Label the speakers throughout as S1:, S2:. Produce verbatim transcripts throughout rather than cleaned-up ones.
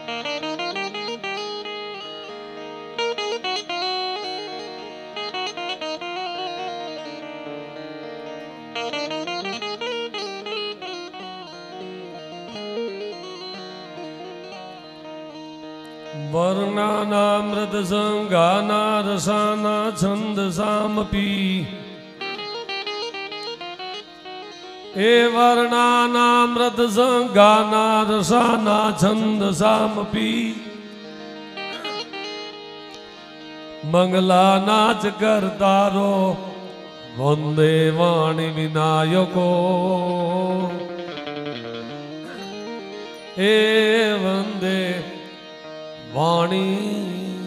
S1: વર્ણાનામૃત સંગાના રસાના છંદ સામપી એ વર્ણાનામૃત સંગાના રસાના છંદ સામપી મંગલા નાચ કરતારો વંદે વાણી વિનાયકો એ વંદે વાણી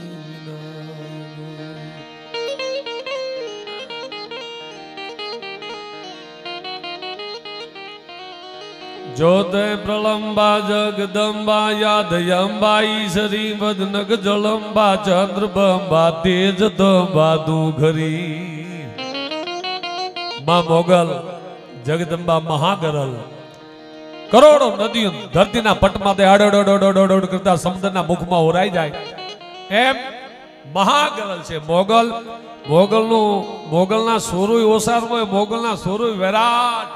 S1: જ્યોતે પ્રલંબા જગદંબા યાદયંબા ઈશ્વરી વદનગ જલંબા ચંદ્રબંબા તેજ દંબા દુઘરી માં મોગલ જગદંબા મહાગરલ કરોડો નદીઓ ધરતીના પટમાં તે અડોડોડોડોડોડ કરતા સમુદ્રના મુખમાં ઓરાઈ જાય એમ મહાગરલ છે મોગલ. મોગલનું મોગલના સોરુય ઓસાર હોય, મોગલના સોરુય વિરાટ,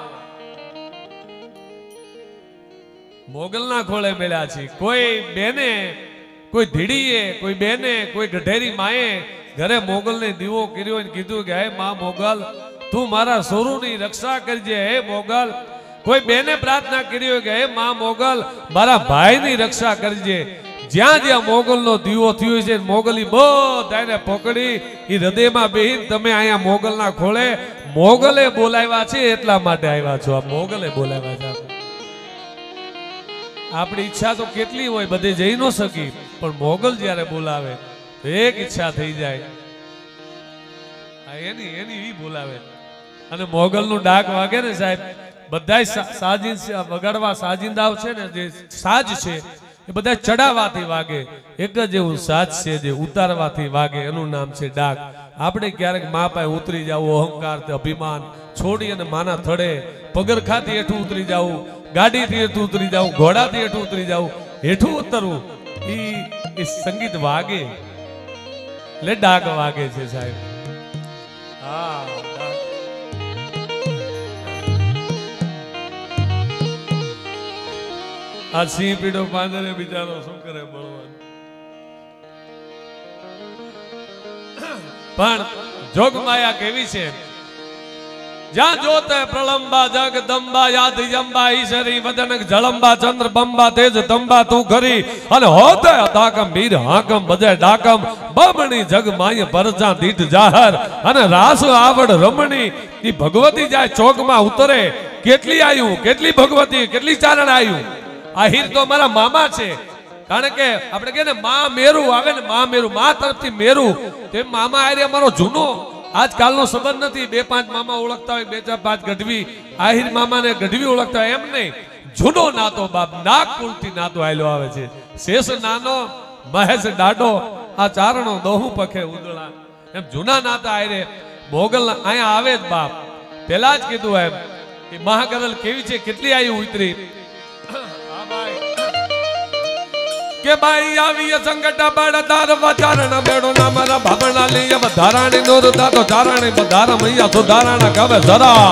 S1: મોગલના ખોળે મેળ્યા છે. કોઈ બેને, કોઈ ધીડીએ, કોઈ બેને, કોઈ ગઢેરી માએ ઘરે મોગલને દીવો કર્યો અને કીધું કે હે માં મોગલ તું મારા સોરુની રક્ષા કરજે. હે મોગલ કોઈ બેને પ્રાર્થના કરી હોય કે હે માં મોગલ મારા ભાઈની રક્ષા કરજે. જ્યાં જ્યાં મોગલનો દીવો થયો છે મોગલી બધાને પકડી એ હૃદયમાં બેહીને તમે અહીંયા મોગલના ખોળે મોગલે બોલાવ્યા છે એટલા માટે આવ્યા છો. આ મોગલે બોલાવ્યા છે. આપણી ઈચ્છા તો કેટલી હોય, બધે જઈ ન શકી, પણ મોગલ જ્યારે બોલાવે તો એક ઈચ્છા થઈ જાય. એની એની ઈ બોલાવે અને મોગલનું ડાક વાગે ને સાહેબ, બધા સાજિંદ વગાડવા સાજિંદાઓ છે ને, જે સાજ છે એ બધા ચડાવવાથી વાગે. એક જ એવું સાજ છે જે ઉતારવાથી વાગે, એનું નામ છે ડાક. આપણે ક્યારેક મા પાસે ઉતરી જવું, અહંકાર અભિમાન છોડી અને માના થડે પગરખાથી હેઠું ઉતરી જવું, ગાડીથી હેઠું ઉતરી જવું, ઘોડાથી હેઠું ઉતરી જવું, હેઠું ઉતરવું, એ સંગીત વાગે એટલે ડાક વાગે છે સાહેબ. હા આ સિંહ પીડો પાંદરે બિચારો શું કરે બળવાન. પણ જોગમાયા કેવી છે, જ્યાં જોતે પ્રલંબા જગદંબા યાદયંબા ઈશ્વરી વદનક જળંબા ચંદ્રબંબા તેજ દંબા તું ઘરી અને હોતે અતાકમ વીર હાકમ બજે ડાકમ બમણી જગ માય પરજા દીઠ જાહર અને રાસ આવડ રમણી ઈ ભગવતી જાય ચોકમાં ઉતરે. કેટલી આયુ, કેટલી ભગવતી, કેટલી ચારણ આયુ. આહિર તો મારા મામા છે, કારણ કે આપણે કહે ને મા મેરું આવે ને, મા મેરું મા તરફથી મેરું, તેમ મામા આહિર અમારો જૂનો આજકાલનો સંબંધ નથી. બે પાંચ મામા ઓળખતા હોય, બે ચાર પાંચ ગઢવી આહિર મામાને ગઢવી ઓળખતા હોય, એમ નહીં. જૂનો નાતો બાપ નાગ કુલથી નાતો આયલો આવે છે. શેષ નાનો મહેશ ડાડો આ ચારણો દોહું પખે ઉદળા, એમ જૂના નાતા આયરે મોગલ અહીંયા આવે જ બાપ. પેલા જ કીધું એમ કે મહાગરલ કેવી છે, કેટલી આવી ઉતરી કે ભાઈ આવી સંકટા બળ તાર વચારણ બેડો ના મારા ભામણા લઈ વધારાણી નોર દાતો ચારણી વધારા મૈયા સુધારાણા કવે જરા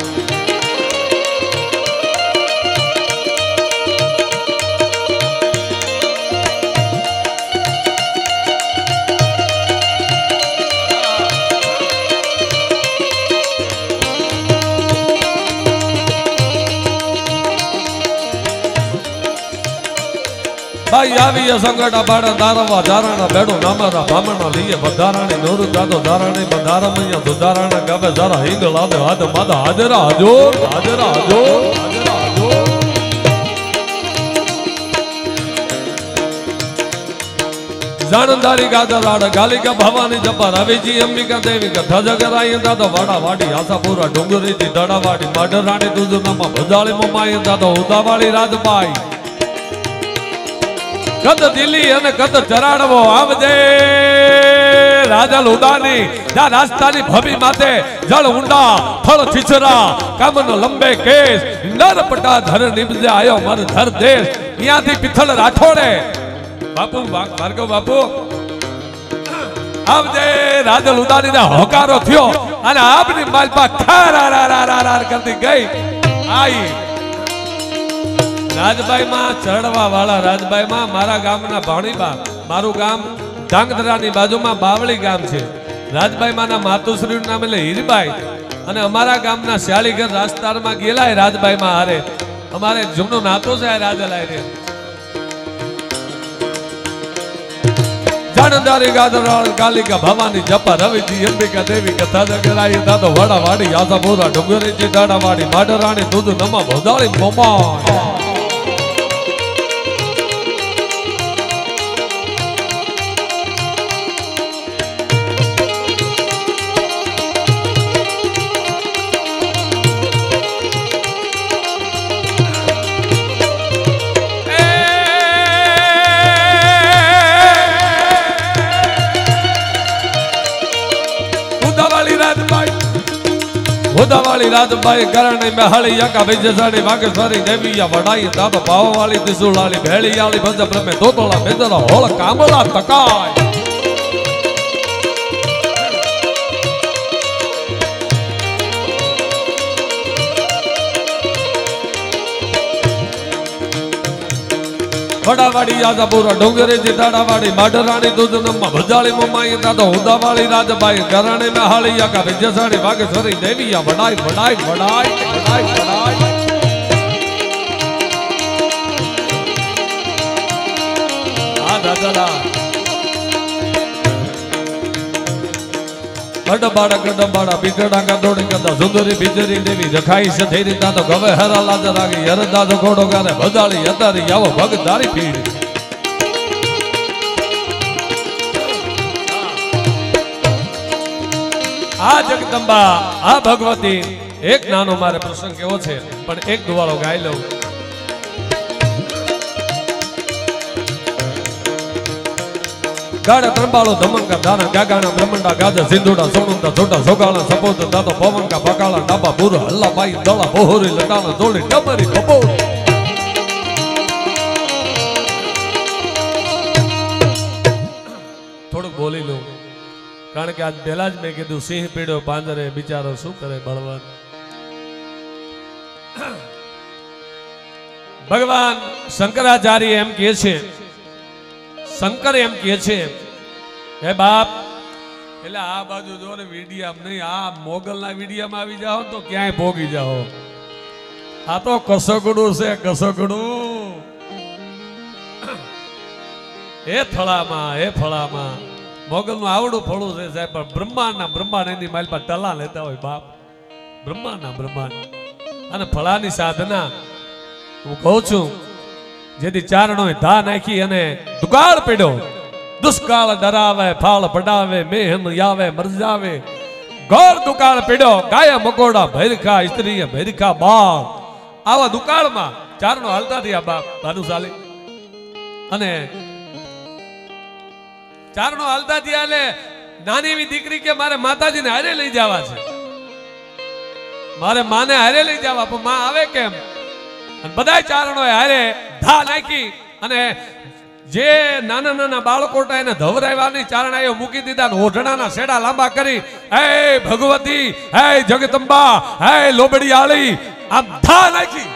S1: ભાઈ આવી સંગડા બાડા દારવા ધારાણા બેડો નામારા ભામણા લઈએ વધારાણી નોર દાદો ધારાણી બંધારા મૈયા સુધારાણા ગાવે જરા હિંગ લાદે હાથ માદા હાજરા હજો હાજરા હજો હાજરા હજો. જાણંદારી ગાદા રાડ ગાલિકા ભવાની જપા રવિજી અંબિકા દેવી કથા જગરાય દાદા વાડા વાડી આશાપુરા ડુંગરી થી દડાવાડી માઢરાણી દુજનામાં ભજાળી મમાય દાદા ઉદાવાળી રાજબાઈ કદ દિલ્હી અને કદ ચરાડવો આવજે રાજા લુદાની જા રાસ્તાની ભભી માથે જળ ઊંડા ફળ છીછરા કામનો લંબે કેસ નર પટા ધર નિપજે આયો મર ધર દેશ. અહીંયાથી પિથળ રાઠોડે બાપુ ભાર્ગવ બાપુ આવજે રાજલ ઉદારીને હોકારો થયો અને આપની માલપા ખારારારારાર કરતી ગઈ આઈ રાજભાઈ માં ચડવા વાળા રાજભાઈ માં મારા ગામના ભાણીબા મારું ગામ ધાંગધ્રાની બાજુમાં બાવળી ગામ છે રાજભાઈ માના માતુશ્રી નું નામ એટલે હીરબાઈ અને અમારા ગામના શ્યાળીઘર રાસ્તારમાં ગયેલા રાજભાઈ માં હારે અમારે જૂનું નાતો છે રાજલાઈ રે જાણદારી ગાદરાળ કાલિકા ભવાની જપા રવિજી અંબિકા દેવી કથા જગરાઈ દાદો વડા વાડી આસા બોરા ડુંગરેજી દાડા વાડી માડરાણી દૂધ નમા ભોદાળી મોમા ઉદાવાળી રાજભાઈ કરણી મહાળી યકા વિજયસાડી વાગેશ્વરી દેવીયા વડાઈ દાદો પાવવાળી દિસુલાળી ભેળીયાળી ભજ બ્રહ્મે તોતોળા બેદરા હોળ કામલા તકાય વડાવાડી આજાપુરા ડુંગરેજી દાડાવાડી માઢરાણી દૂધનમ્મા ભજાળી મમ્માઈ દાદો ઉદાવાળી રાજભાઈ કરણી મહાળી યકા વિજયસાડી વાગેશ્વરી દેવીયા વડાઈ વડાઈ વડાઈ વડાઈ વડાઈ આ દાદા ગડબાડા ગડબાડા બીગડા ગડોડી ગડા સુંદરી બીજરી દેવી જખાઈ છે થેરી દાદો ગવે હરા લાજ રાગી હર દાદો ઘોડો ગાને ભજાળી યતારી આવો ભગદારી પીડી આ જગદંબા આ ભગવતી એક નાનો મારે પ્રસંગ કેવો છે પણ એક દુવાળો ગાઈ લઉં ગાડા ત્રંબાળો ધમંકા દાના ગાગાના બ્રહ્મંડા ગાજા સિંધુડા સોનુંડા છોટા સોગાળા સપોત દાદો પવનકા પકાળા ડાબા પૂરો હલ્લા પાઈ દોળા બહોરી લટાણા દોડી ડમરી કબો થોડુંક બોલી લઉં કારણ કે આજ પહેલા જ મેં કીધું સિંહ પીડ્યો પાંજરે બિચારો શું કરે બળવાન ભગવાન શંકરાચાર્ય એમ કહે છે શંકર એમ કહે છે હે બાપ એટલે આ બાજુ જો ને વિડીયા નહીં આ મોગલના વિડીયામાં આવી જાઓ તો ક્યાંય ભોગી જાઓ આ તો કસોગડું છે કસોગડું એ થળામાં એ ફળામાં મોગલનું આવડું ફળું છે સાહેબ પણ બ્રહ્માંડના બ્રહ્માંડ એની મારી પાસે ટલા લેતા હોય બાપ બ્રહ્માંડના બ્રહ્માંડ અને ફળાની સાધના હું કહું છું જેથી ચારણો ધા નાખી અને દુકાળ પડ્યો દુષ્કાળ ડરાવે ફાળ પડાવે મેહન આવે મરજાવે ગોર દુકાળ પડ્યો ગાયા મકોડા ભૈરખા સ્ત્રી ભૈરખા બાળ આવા દુકાળમાં ચારણો હાલતા થયા બાપ ભાનુશાલી અને ચારણો હાલતા થયા એટલે નાની એવી દીકરી કે મારે માતાજીને હારે લઈ જવા છે મારે માને હારે લઈ જવા પણ માં આવે કેમ અને બધા ચારણો હારે ધા નાખી અને જે નાના નાના બાળકો એને ધવરાવ્યાની ચારણાઓ મૂકી દીધા ઓઢણાના શેડા લાંબા કરી હે ભગવતી હે જગદંબા હે લોબડિયાળી આમ ધા નાખી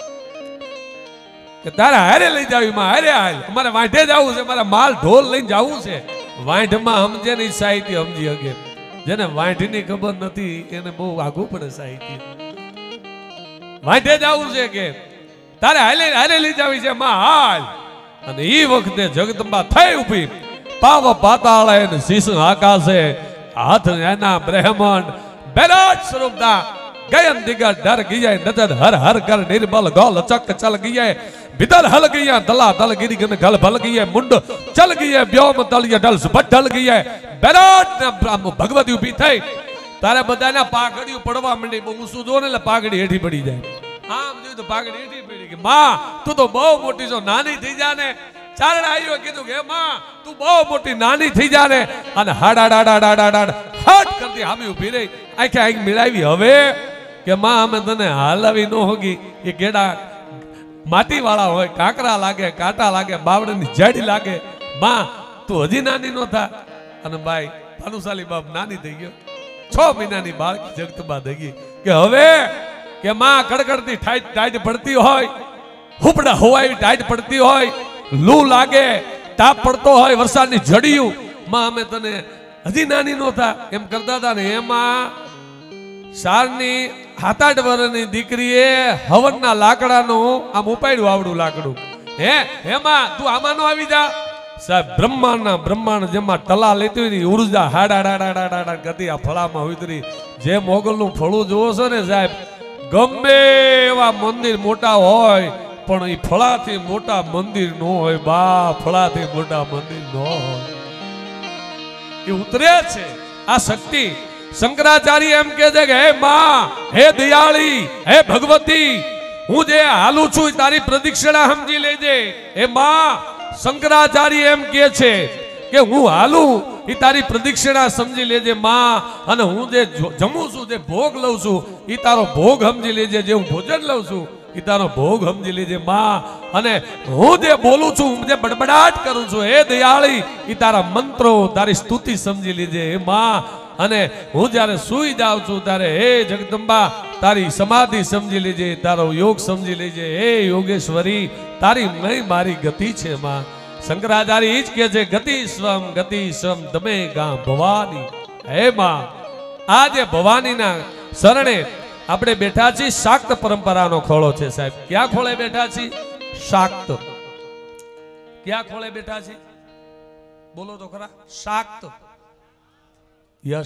S1: કે તારા હારે લઈ જાવી માં હારે હાલ અમારે વાંઢે જવું છે મારા માલ ઢોલ લઈને જવું છે વાંઢમાં સમજે નહીં સાહિત્ય સમજી હગે જેને વાંઢની ખબર નથી એને બહુ આઘું પડે સાહિત્ય વાંઢે જવું છે કે તારે હાલે હારે લઈ જાવી છે માં હાલ અને ઈ વખતે જગદંબા થઈ ઉભી પાવ પાતાળ ને શીશ આકાશે હાથ એના બ્રહ્માંડ બેરાજ સ્વરૂપના ગયન દિગર ડર ગઈ નજર હર હર કર નિર્બલ ગોલ ચક ચલ ગઈ ભીतर હલ ગઈ દલા દલ ગીરી ગન ગલ ભલ ગઈ મુંડ ચલ ગઈ વ્યોમ તળિય ઢલ સુભટ ઢલ ગઈ બેરાજ ભગવતી ઉભી થઈ તારે બધાના પાઘડીઓ પડવા માંડી હું શું જો ને એટલે પાઘડી હેઠી પડી જાય આમ જોયું તો પાઘડી હેઠી પડી કે માં તું તો બહુ મોટી છો નાની થઈ જા ને ચારણ આવ્યો કીધું કે માં તું બહુ મોટી નાની થઈ જા ને અને હાડા ડાડા ડાડા ડાડ હટ કરતી હામી ઊભી રહી આખે આખી મિલાવી હવે કે માં અમે તને હાલાવી ન હોગી એ કેડા માટી વાળા હોય, કાંકરા લાગે, કાંટા લાગે, બાવડાની જડી લાગે. માં તું હજી નાની નો થા. અને ભાઈ ભાનુશાલી બાપ નાની થઈ ગયો, છ મહિનાની બાળકી જગતબા થઈ ગઈ કે હવે કે માં કડકડતી ટાઈટ ટાઈટ પડતી હોય, હુપડા હોવાય ટાઈટ પડતી હોય, લૂ લાગે, તાપ પડતો હોય, વરસાદની જડિયું, માં અમે તને હજી નાની નો થા એમ કરતા હતા ને. એમાં સારની સાત આઠ વર્ષની દીકરીએ હવનના લાકડાનું આમ ઉપાડ્યું આવડું લાકડું. હે એમાં તું આમાં નો આવી જા. સાહેબ બ્રહ્માંડના બ્રહ્માંડ જેમાં તલા લેતી હોય ઉર્જા હાડા હાડા હાડા ગતિ આ ફળામાં ઉતરી. જે મોગલનું ફળું જોવો છો ને સાહેબ, ગમે એવા મંદિર મોટા હોય પણ એ ફળાથી મોટા મંદિર નો હોય. બા ફળાથી મોટા મંદિર નો હોય, એ ઉતરે છે આ શક્તિ. શંકરાચાર્ય એમ કે છે કે હે માં, હે દયાળી, હે ભગવતી, હું જે હાલું છું તારી પ્રદક્ષિણા સમજી લેજે. હે માં, શંકરાચાર્ય એમ કે છે કે હું હાલું એ તારી પ્રદક્ષિણા સમજી લેજે માં. અને હું જે જમું છું, જે ભોગ લઉં છું એ તારો ભોગ સમજી લેજે. જે હું ભોજન લઉં છું એ તારો ભોગ સમજી લેજે માં. અને હું જે બોલું છું, જે બડબડાટ કરું છું, હે દયાળી, એ તારા મંત્રો, તારી સ્તુતિ સમજી લેજે. હે માં, અને હું જ્યારે સૂઈ જાઉં છું ત્યારે હે જગદંબા તારી સમાધિ સમજી લેજે, તારો યોગ સમજી લેજે. હે યોગેશ્વરી, તારી નહીં મારી ગતિ છે માં. શંકરાચાર્ય એ જ કહે છે ગતિ સ્વમ ગતિ સ્વમ તમે ગા ભવાની. હે માં, આ જે ભવાનીના શરણે આપણે બેઠા છીએ. શાક્ત પરંપરાનો ખોળો છે સાહેબ. ક્યાં ખોળે બેઠા છીએ? શાક્ત. ક્યાં ખોળે બેઠા છીએ? બોલો તો ખરા. શાક્ત. યસ,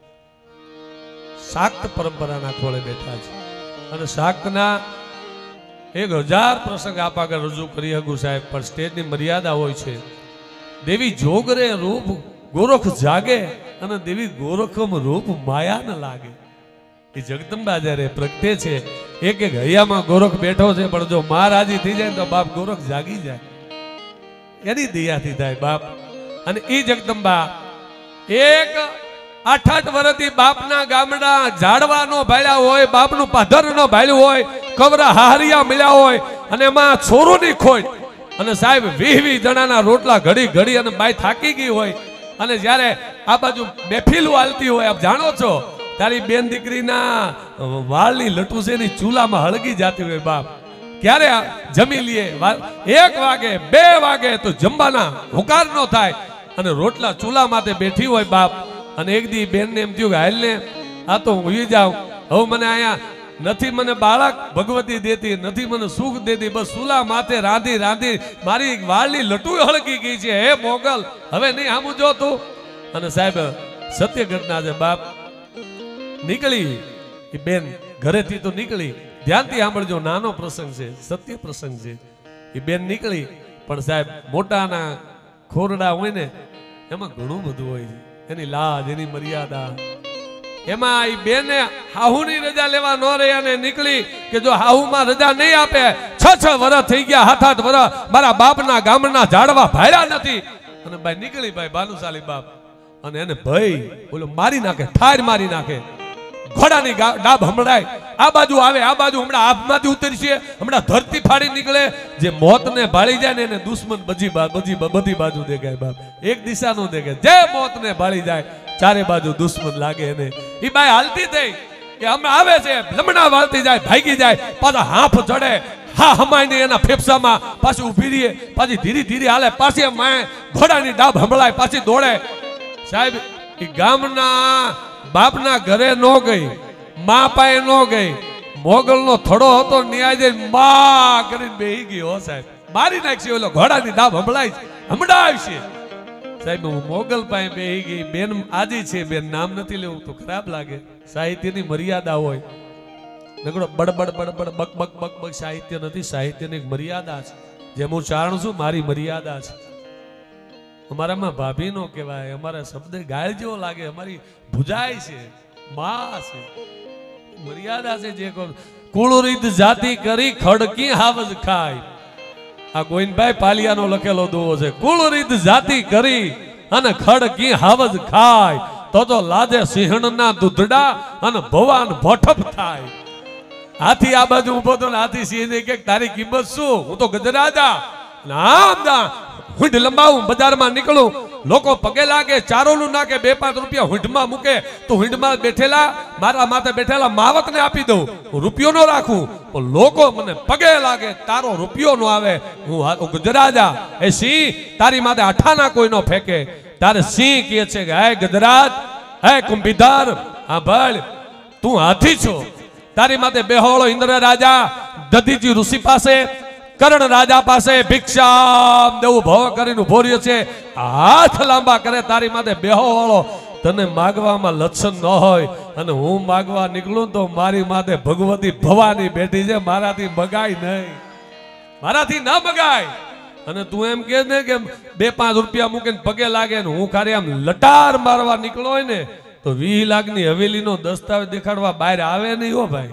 S1: શાક્ત પરંપરાના ખોળે બેઠા છે. અને શાક્તના એક હજાર પ્રસંગ આપ આગળ રજૂ કરી શકું સાહેબ, પણ સ્ટેજની મર્યાદા હોય છે. દેવી જોગરે રૂપ ગોરખ જાગે, અને દેવી ગોરખમ રૂપ માયા ન લાગે. એ જગદંબા જ્યારે પ્રગટે છે, એક એક હૈયામાં ગોરખ બેઠો છે, પણ જો મહારાજી થઈ જાય તો બાપ ગોરખ જાગી જાય, એની દયાથી થાય બાપ. અને એ જગદંબા એક આઠ આઠ વર્ષથી બાપના ગામડા ઝાડવાનો ભાળ્યા હોય, બાપનું પાધર નો ભાળ્યું હોય, કવરા હારિયા મળ્યા હોય, અને એમાં છોરોની ખોટ. અને સાહેબ વીસ વીસ જણાના રોટલા ઘડી ઘડી અને બાઈ થાકી ગઈ હોય, અને જ્યારે આ બાજુ બેફીલું હાલતી હોય, આપ જાણો છો, તારી બેન દીકરીના વાળની લટુસેની ચૂલામાં હળગી જતી હોય બાપ. ક્યારે જમી લઈએ? એક વાગે બે વાગે તો જમવાના હુકાર નો થાય, અને રોટલા ચૂલા માથે બેઠી હોય બાપ. અને એક દી બેન ને એમ થયું કે હાલ ને આ તો હું જાઉં, હવે મને અહીંયા નથી મને બાળક ભગવતી દેતી, નથી મને સુખ દેતી, બસ ચૂલા માથે રાંધી રાંધી મારી વાળની લટુ હળગી ગઈ છે. હે મોગલ, હવે નહીં આમ જો તું. અને સાહેબ સત્ય ઘટના છે બાપ. નીકળી એ બેન ઘરેથી તો નીકળી, ધ્યાનથી સાંભળજો, નાનો પ્રસંગ છે, સત્ય પ્રસંગ છે. એ બેન નીકળી, પણ સાહેબ મોટાના ખોરડા હોય ને એમાં ઘણું બધું હોય છે. એની લાજ, એની મર્યાદા. એમાં એ બેને હાહુની રજા લેવા ન રહ્યા ને નીકળી કે જો હાહુમાં રજા નહીં આપે, છ છ વર્ષ થઈ ગયા, હાથ હાથ વર્ષ મારા બાપના ગામના ઝાડવા ભાડ્યા નથી. અને ભાઈ નીકળી ભાઈ ભાનુશાલી બાપ, અને એને ભાઈ બોલો મારી નાખે, ઠાર મારી નાખે. ઘોડાની ડાબ હમણાય આ બાજુ આવે, આ બાજુ હમણાં આભમાંથી ઉતરશે, હમણાં ધરતી ફાડી નીકળે. જે મોતને ભાળી જાય ને એને દુશ્મન બધી બધી બધી બાજુ દેખાય બાપ, એક દિશા નો દેખાય. જે મોતને ભાળી જાય ચારે બાજુ દુશ્મન લાગે એને. એ બાઈ હાલતી થઈ કે હમણાં આવે છે, લમણા વાળતી જાય, ભાગી જાય, પાછા હાફ ચડે, હા હમાય ને એના ફેફસામાં પાછી ઉભી રહીએ, પાછી ધીરે ધીરે હાલે, પાછી માય ઘોડાની ડાબ હંભળાય, પાછી દોડે. સાહેબ એ ગામના બાપના ઘરે નો ગઈ, મા પાસે નો ગઈ, મોગલ નો થડો હતો, ન્યાય મા કરીને બેહી ગયો સાહેબ, મારી નાખશે ઓલો ઘોડાની ડાબ હંભળાય હમણાવશે. સાહેબ હું મોગલ પાસે બેહી ગઈ. બેન આજી છે, બેન નામ નથી લેવું તો ખરાબ લાગે. સાહિત્યની મર્યાદા હોય, નકડો બડબડ બડબડ બક બક બક બક સાહિત્ય નથી. સાહિત્યની મર્યાદા છે. જેમ હું ચારણ છું મારી મર્યાદા છે. અમારામાં ભાભી નો કહેવાય, અમારા શબ્દ ગાય જેવો લાગે, અમારી ભુજાય છે, માં છે, મર્યાદા છે. જે કુળરીત જાતિ કરી ખડકી હાવજ ખાય. આ ગોવિંદભાઈ પાલિયાનો લખેલો દુઓ છે. કુળરીત જાતિ કરી અને ખડકી હાવજ ખાય, તો તો લાજે સિંહણના દૂધડા અને ભવાન ભોઠપ થાય. હાથી આ બાજુ ઉભો તો હાથી સિંહ કે તારી કિંમત શું? હું તો ગજરાજા નામ ના હુંઢ લંબાવું, બજારમાં નીકળું, લોકો પગે લાગે, ચારોલું નાખે, બે પાંચ રૂપિયા હુંઢમાં મૂકે તો હુંઢમાં બેઠેલા મારા માથે બેઠેલા માવતને આપી દઉં, હું રૂપિયો નો રાખું. પણ લોકો મને પગે લાગે, તારો રૂપિયો નો આવે. હું ગજરાજા એ સિંહ તારી માથે અઠાના કોઈ નો ફેંકે. તારે સિંહ કહે છે કે હે ગજરાજ, હે કુંભીધાર, હા ભાઈ તું હાથી છો. તારી માથે બેહોળો ઇન્દ્ર રાજા દધીજી ઋષિ પાસે, કરણ રાજા પાસે ભિક્ષા દેવું ભવ કરીને ઉભો રહ્યો છે. હાથ લાંબા કરે તારી માથે બેહોળો. તને માગવામાં લક્ષણ ન હોય અને હું માગવા નીકળું તો મારી માથે ભગવતી ભવાની બેઠી છે, મારાથી મગાય નહીં, મારાથી ના મગાય. અને તું એમ કે ને કે બે પાંચ રૂપિયા મૂકીને પગે લાગે ને હું ખાલી આમ લટાર મારવા નીકળો હોય ને તો વીસ લાખની હવેલીનો દસ્તાવેજ દેખાડવા બહાર આવે નહીં હો ભાઈ.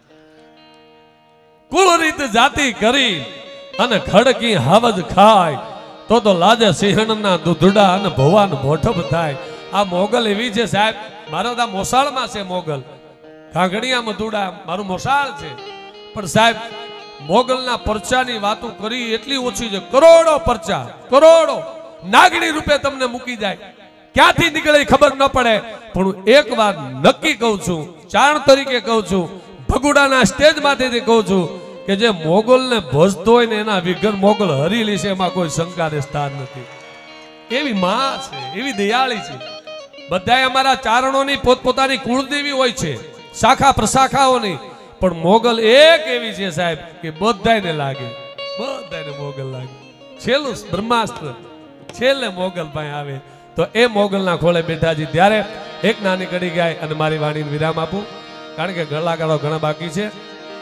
S1: કુળ રીત જાતિ કરી અને ખડકી હાવજ ખાય તો તો લાજે સિંહણના દૂધડા અને ભવાન મોઠપ થાય. આ મોગલ એવી છે સાહેબ, મારો તો મોસાળમાં છે મોગલ, કાંગડિયામાં દૂડા મારું મોસાળ છે. પણ સાહેબ મોગલના પરચાની વાતો કરી એટલી ઓછી છે. કરોડો પરચા, કરોડો નાગણી રૂપે તમને મૂકી જાય, ક્યાંથી નીકળે ખબર ન પડે. પણ હું એક વાર નક્કી કહું છું, ચારણ તરીકે કહું છું, ભગુડાના સ્ટેજ માંથી કહું છું કે જે મોગલને ભજતો હોય ને એના વિઘન મોગલ હરી લેશે, એમાં કોઈ શંકાને સ્થાન નથી. એવી માં છે, એવી દયાળી છે. બધાય અમારા ચારણોની પોતપોતાની કુળદેવી હોય છે, શાખા પ્રશાખાઓની, પણ મોગલ એક એવી છે સાહેબ કે બધાયને લાગે, બધાયને મોગલ લાગે. છેલ્લું બ્રહ્માસ્ત્ર છેલ્લે મોગલ પાસે આવે. તો એ મોગલના ખોળે બેઠાજી ત્યારે એક નાની કડી ગાય અને મારી વાણીને વિરામ આપું, કારણ કે કલાકારો ઘણા બાકી છે.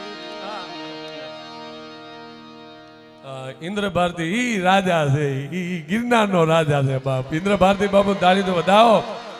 S1: ઇન્દ્ર ભારતી ઈ રાજા છે, ઈ ગિરનારનો રાજા છે બાપ. ઇન્દ્ર ભારતી બાપુ તાળી તો વધાવો.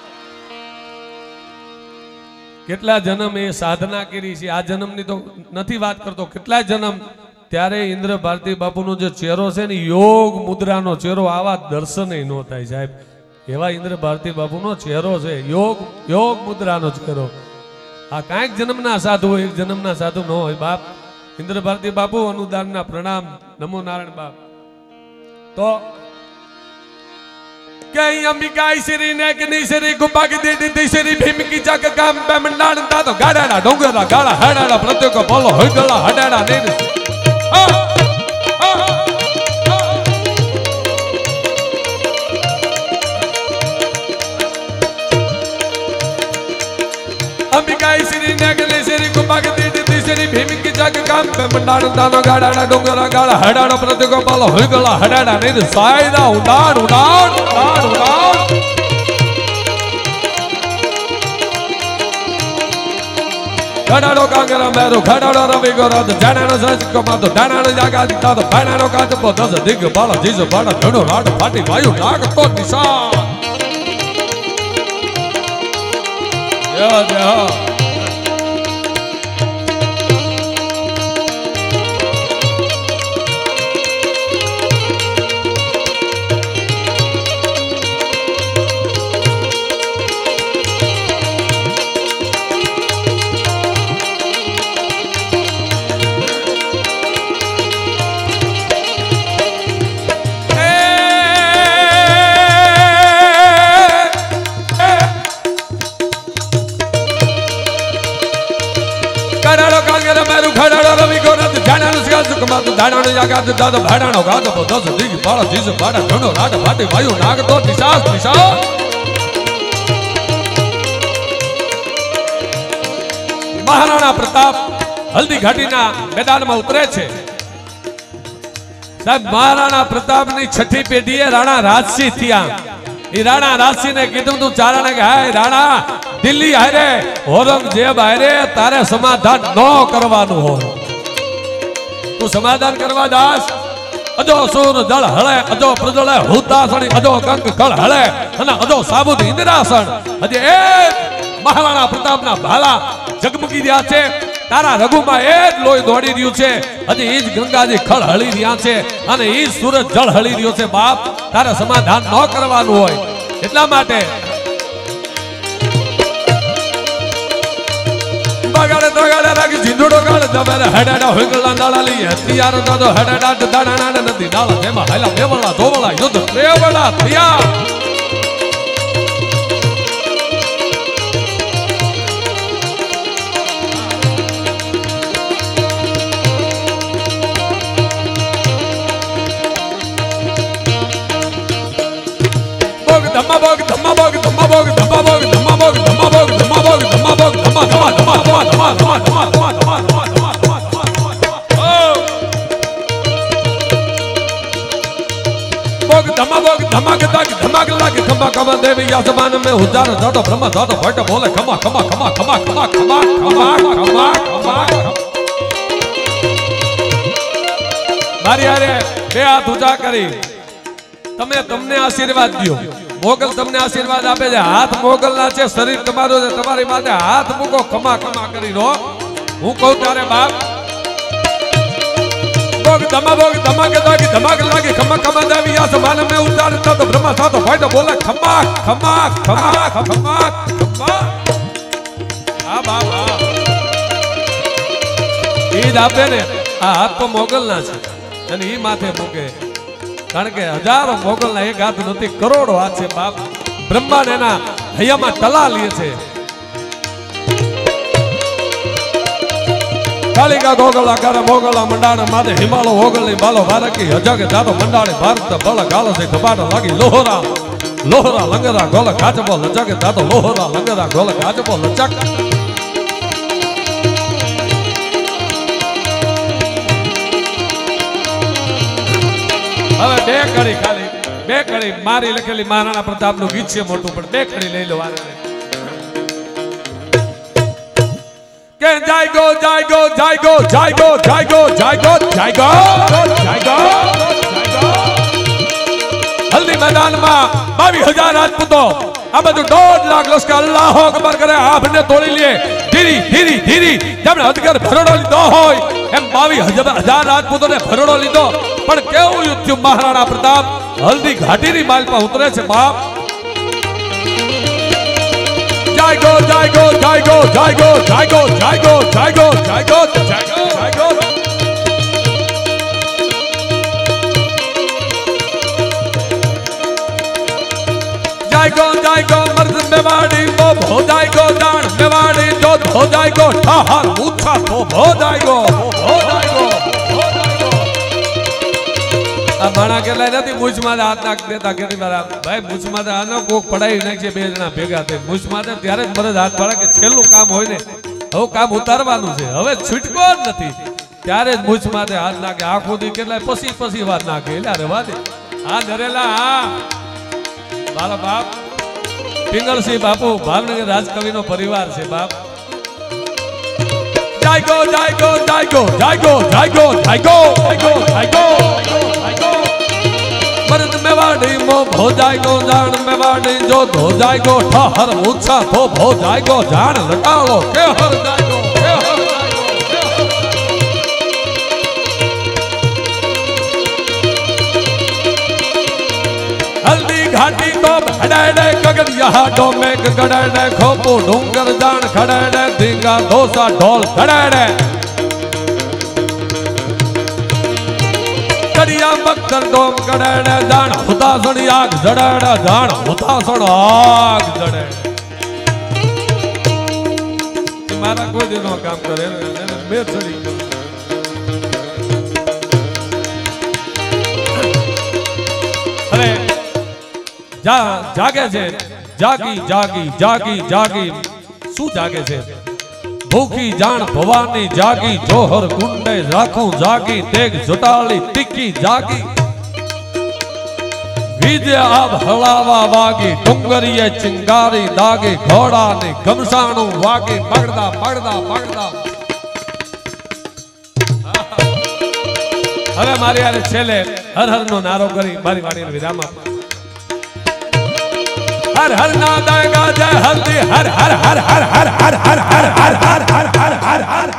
S1: કેટલા જન્મ એ સાધના કરી છે, આ જન્મની તો નથી વાત કરતો, કેટલા જન્મ. ત્યારે ઇન્દ્ર ભારતી બાપુનો જે ચહેરો છે ને યોગ મુદ્રાનો ચહેરો, આવા દર્શન ન થાય સાહેબ. એવા ઇન્દ્ર ભારતી બાપુનો ચહેરો છે, યોગ યોગ મુદ્રાનો ચહેરો. આ કાંઈક જન્મના સાધુ હોય, એક જન્મના સાધુ ન હોય બાપ. ઇન્દ્ર ભારતી બાપુ અનુદાનના પ્રણામ, નમો નારાયણ બાપ. તો કે અંબિકા ઈશ્વરી ને કે નીશ્વરી ગુંબા કે દેડી દેશ્વરી ભીમ કી જગ કામ બે મંડાણ તા તો ગાડાડા ડોંગરા ગાળા હડાડા પ્રત્યેક બોલો હડલા હડાડા ને અંબિકા ઈશ્વરી ને કે નીશ્વરી ગુંબા કે દેડી દેશ્વરી ભીમ કી જગ કામ બે મંડાણ તા તો ગાડાડા ડોંગરા ગાળા હડાડા પ્રત્યેક બોલો હડલા હડાડા ને સાયદા ઉડાડ ઉડાડ ઉડાડ ઉડાડ ખડાડો કાંગરા મેરો ખડાડો રવિ ગોરદ જાણાનો સજ કમાતો ડાણાનો જાગા દીતા તો ભાણાનો કાચપો દસ દિગ બાળ જીજ બાળ ધણો રાડ ફાટી વાયુ નાગ તો નિશાન. જય જય ધાણાનો જાગા દીતા તો ભાડાનો ગાતો દસ દિગ બાળ જીજ બાળ ધણો રાડ ફાટી વાયુ નાગ તો નિશાસ નિશાસ. મહારાણા પ્રતાપ હલ્દી ઘાટીના મેદાનમાં ઉતરે છે સાહેબ. મહારાણા પ્રતાપની છઠ્ઠી પેઢીએ રાણા રાજસિંહ થયા. એ રાણા રાજસિંહને કીધું તું ચારણે કે હાય રાણા, દિલ્હી હારે ઔરંગઝેબ હારે તારે સમાધાન ન કરવાનું હોય, તું સમાધાન કરવા દાસ. અજો સુર જળ હળે અજો પ્રજળે હુતાસણી અજો કંક કળ હળે અને અજો સાબુદ ઇન્દ્રાસન. હજી એ મહારાણા પ્રતાપના ભાલા જગમગી રહ્યા છે, તારા રઘુમાં એ જ લોહી દોડી રહ્યું છે. હજી એ જ ગંગાજી ખળ હળી રહ્યા છે અને એ જ સૂરજ જળ હળી રહ્યો છે બાપ. તારે સમાધાન ન કરવાનું હોય એટલા માટે બગાડે તગાડે રાખી જીંદડો કાળ જબરે હેડાડા હોગલા દાડાલી હથિયાર દાદો હેડાડા દાડાના નથી ડાળા જેમાં હાલા બેવલા ધોવલા યુદ્ધ પ્રેવલા થયા ધમ્મા બોગ ધમ્મા બોગ ધમ્મા બોગ ધમ્મા બોગ ધમ્મા બોગ ધમ્મા બોગ ધમ્મા બોગ ધમ્મા બોગ ધમ્મા ધમ્મા ધમ્મા ધમ્મા ધમ્મા ધમ્મા ધમ્મા ધમ્મા ધમ્મા ધમ્મા બોગ ધમ્મા બોગ ધમાક તક ધમાક લાગે ખમા ખમા દેવી આસમાન में ઉજારો જાતો બ્રહ્મ જાતો ભટ બોલે ખમા ખમા ખમા ખમા ખમા ખમા ખમા ખમા ખમા મારી હારે બે હાથ ઊંચા કરી તમે તમને આશીર્વાદ દયો મોગલ તમને આશીર્વાદ આપે છે હાથ મોગલ ના છે શરીર તમારું છે તમારી માટે હાથ મૂકો ખમા ખમા કરી રો હું કહું ત્યારે બાપ બોગ ધમા બોગ ધમાક લાગી ધમાક લાગી ખમા ખમા દેવી આસમાન में ઉતારતા તો બ્રહ્મા સાતો ભાઈ તો બોલે ખમા ખમા ખમા ખમા ખમા આ બાપ આ ઈદ આપે ને આ હાથ તો મોગલ ના છે અને ઈ માથે મૂકે કારણ કે હજારો મોગલ ના એક હાથ નથી કરોડો હાથ છે બાપ બ્રહ્મા ને એના હૈયામાં તલા લે છે કાલિકા ગોગલા કરે મોગલા મંડાણે માથે હિમાલો ઓગલની બાલો ભારકી હજાકે જાતો મંડાણે ભારત બળ ગાલો છે કબાટ લાગી લોહરા લોહરા લંગરા ગોલ કાચબો લચકે જાતો લોહરા લંગરા ગોલ કાચબો લચક હવે બે કડી ખાલી બે કડી મારી લખેલી મહારાણા પ્રતાપ નું ગીત છે મોટું પણ બે કડી લઈ લો કે જાય ગો જાય ગો જાય ગો જાય ગો જાય ગો જાય ગો જાય ગો જાય ગો હલ્દી મેદાનમાં બાવીસ હજાર રાજપૂતો આ બધું દોઢ લાખ લશ્કર અલ્લાહો અકબર કરે આભને તોડી લે ધીરી ધીરી ધીરી જેમણે અધગર ભરડો લીધો હોય એમ બાવીસ હજાર રાજપૂતોને ભરડો લીધો પણ કેવું યુદ્ધ થયું મહારાણા પ્રતાપ હલ્દી ઘાટીની માલ પર ઉતરે છે બાપ જાય ગો જાય ગો જાય ગો જાય ગો જાય ગો જાય ગો જાય ગો જાય ગો જાય ગો જાય ગો જાય ગો જાય ગો મર્દ મેવાડી બો ભો જાય ગો દાણ મેવાડી જો ધો જાય ગો ઠાહર ઊંચા તો ભો જાય ગો ભો જાય ગો આ માણા કે લઈ નથી મુજમાં હાથ નાખ દેતા કે મારા ભાઈ મુજમાં આનો કોક પડાવી નાખે બે જણા ભેગા થઈ મુજમાં ત્યારે જ મરદ હાથ પાડે કે છેલ્લું કામ હોય ને હવે કામ ઉતારવાનું છે હવે છૂટકો જ નથી ત્યારે જ મુજમાં હાથ નાખે આખો દી કેટલાય પછી પછી વાત નાખે એટલે રેવા દે આ નરેલા હા મારા બાપ પિંગળસિંહ બાપુ ભાવનગર રાજકવિ નો પરિવાર છે બાપ જાય ગો જાય ગો જાય ગો જાય ગો જાય ગો જાય ગો જાય ગો જાય ગો मर्द मेवाड़ी मो भो जाय गो जान मेवाड़ी जो धो जाय गो ठहर ऊंचा तो भो जाय गो जान लटालो के हर जाय गो के हर जाय गो हल्दी घाटी तो भड़ाड़े गगन यहाँ डोमे गड़ाड़े खोपो डूंगर जान खड़ाड़े धींगा दोसा ढोल खड़ाड़े कड़िया मक्कर डोम कड़ाड़े जान हुतासण आग जड़ाड़े जान हुतासण आग जड़े मारा कोई दिनों काम करे मैं चली अरे जा जागे छे जागी जागी जागी जागी शू जागे छे भूखी जान भवानी जागी जोहर कुंडे राखू जागी तेग जुटाली टिक्की जागी विजय आब हलावा वागी डुंगरिये चिंगारी दागी घोड़ा ने गमसाणु वागी पगड़ा पगड़ा पगड़ा હવે મારી આરે છેલે હર હર નો નારો કરી મારી વાણીને વિરામ આપ हर हर नादेगा जय हल्दी हर हर हर हर हर हर हर हर हर हर हर हर हर हर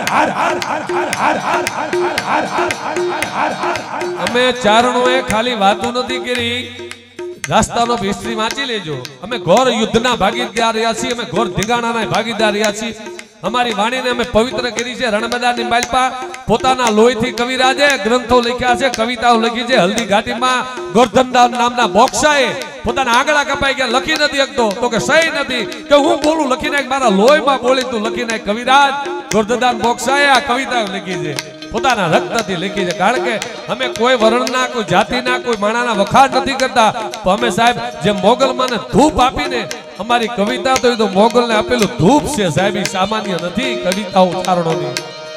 S1: અમે ચારણોએ ખાલી વાતો નથી કરી રાસ્તાનો હિસ્ટ્રી વાંચી લેજો અમે ઘોર યુદ્ધના ભાગીદાર રહ્યા છીએ અમે ઘોર ધીંગાણાના ભાગીદાર રહ્યા છીએ અમારી વાણીને અમે પવિત્ર કરી છે રણમેદાનની માલપા પોતાના લોહીથી કવિરાજે ગ્રંથો લખ્યા છે કવિતાઓ લખી છે હલ્દી ઘાટીમાં ગોરધનદાસ નામના બોક્ષાએ પોતાના આંગળા કપાઈ ગયા લખી નથી શકતો તો કે સહી નથી કે હું બોલું લખી નાખ મારા લોહીમાં બોલી તું લખી નાખ કવિરાજ ગોરધનદાસ બોક્ષાએ આ કવિતાઓ લખી છે પોતાના રક્તથી લખી છે કારણ કે અમે કોઈ વર્ણના કોઈ જાતિના કોઈ માણાના વખાણ નથી કરતા તો અમે સાહેબ જે મોગલમાને ધૂપ આપીને અમારી કવિતા તો એ તો મોગલને આપેલું ધૂપ છે સાહેબ એ સામાન્ય નથી કવિતાઓ ઉચ્ચારણોની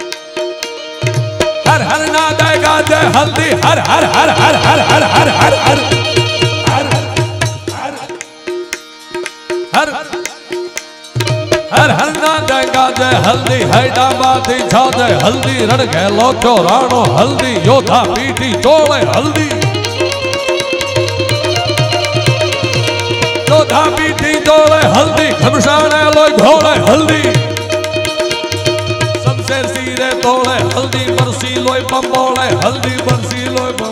S1: હર હર ના ગાય જય હલ્દી હર હર હર હર હર હર હર હર હર હર હર હર ના ગંગા જય હલ્દી હૈદરાબાદી છા જય હલ્દી રણ ગેલો છો રાણો હલ્દી યોધા પીઠી ચોળે હલ્દી યોધા પીઠી ચોળે હલ્દી ખમશાણે લોય ઘોળે હલ્દી શમશેર સિરે તોળે હલ્દી બરસી લોય પંબોળે હલ્દી બરસી લોય